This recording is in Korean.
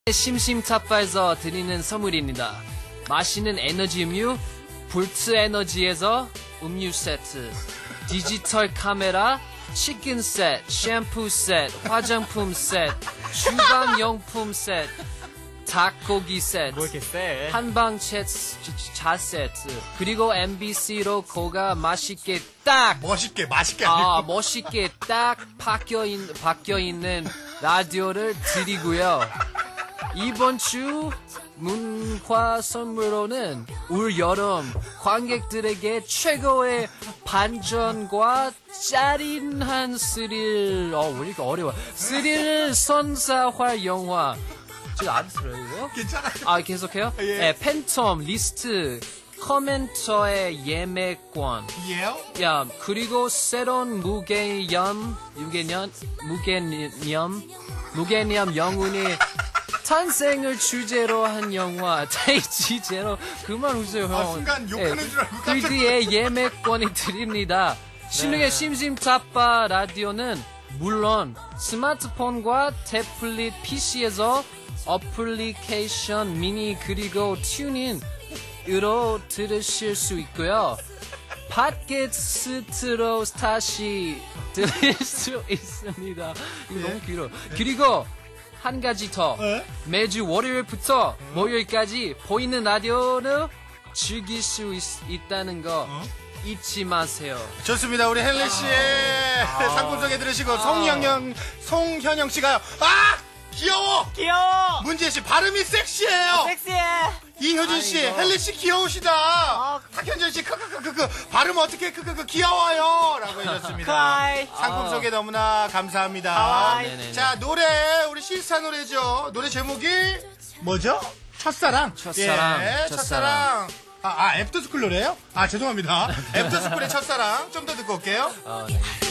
심심타파에서 드리는 선물입니다. 마시는 에너지 음료 볼트 에너지에서 음료 세트, 디지털 카메라, 치킨 세트, 샴푸 세트, 화장품 세트, 주방용품 세트, 닭고기 세트, 뭐 이렇게 세? 한방 자 세트, 그리고 MBC로 코가 맛있게 딱 멋있게 맛있게 아니고 멋있게 딱 바뀌어 있는 라디오를 드리고요. 이번 주 문화 선물로는 올 여름 관객들에게 최고의 반전과 짜릿한 스릴, 왜 이렇게 어려워? 스릴 선사화 영화. 지금 안 들어요, 이거? 괜찮아요. 계속해요? 예. 네, 팬텀 리스트 커멘터의 예매권. 예. 야, 그리고 새로운 무개념 영웅이 탄생을 주제로 한 영화 데이지 제로. 그만 웃어요, 형. 순간 욕하는 줄 알고 깜짝 그의 예매권이 드립니다. 신흥의 심심타파 라디오는 물론 스마트폰과 태블릿 PC에서 어플리케이션 미니 그리고 튜닝으로 들으실 수 있고요. 팟캐스트로 다시 들을 수 있습니다. 이거 너무 길어. 그리고 한 가지 더. 매주 월요일부터 목요일까지 보이는 라디오를 즐길 수 있다는 거 잊지 마세요. 좋습니다. 우리 헨리 씨의 상품 소개 들으시고 송현영 씨가요. 귀여워. 문재 씨 발음이 섹시해요. 섹시해. 이효진 씨, 헨리 씨 귀여우시다. 탁현준 씨, 발음 어떻게 귀여워요. 라고 해줬습니다. 크라이. 상품 소개 너무나 감사합니다. 하와이. 자, 노래, 우리 시스타 노래죠. 노래 제목이 뭐죠? 첫사랑. 첫사랑. 예, 첫사랑. 애프터스쿨 노래요? 죄송합니다. 애프터스쿨의 첫사랑. 좀 더 듣고 올게요. 네.